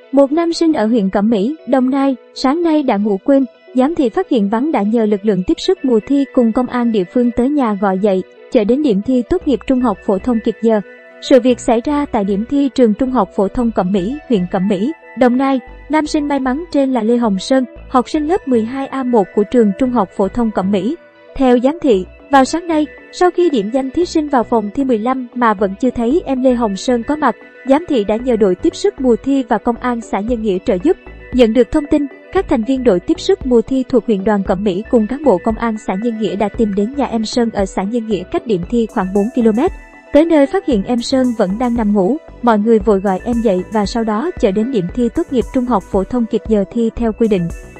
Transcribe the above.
Một nam sinh ở huyện Cẩm Mỹ, Đồng Nai, sáng nay đã ngủ quên. Giám thị phát hiện vắng đã nhờ lực lượng tiếp sức mùa thi cùng công an địa phương tới nhà gọi dậy, chở đến điểm thi tốt nghiệp trung học phổ thông kịp giờ. Sự việc xảy ra tại điểm thi trường Trung học phổ thông Cẩm Mỹ, huyện Cẩm Mỹ, Đồng Nai. Nam sinh may mắn trên là Lê Hồng Sơn, học sinh lớp 12A1 của trường Trung học phổ thông Cẩm Mỹ. Theo giám thị, vào sáng nay, sau khi điểm danh thí sinh vào phòng thi 15 mà vẫn chưa thấy em Lê Hồng Sơn có mặt, giám thị đã nhờ đội tiếp sức mùa thi và công an xã Nhân Nghĩa trợ giúp. Nhận được thông tin, các thành viên đội tiếp sức mùa thi thuộc huyện đoàn Cẩm Mỹ cùng cán bộ công an xã Nhân Nghĩa đã tìm đến nhà em Sơn ở xã Nhân Nghĩa cách điểm thi khoảng 4 km. Tới nơi phát hiện em Sơn vẫn đang nằm ngủ, mọi người vội gọi em dậy và sau đó chở đến điểm thi tốt nghiệp trung học phổ thông kịp giờ thi theo quy định.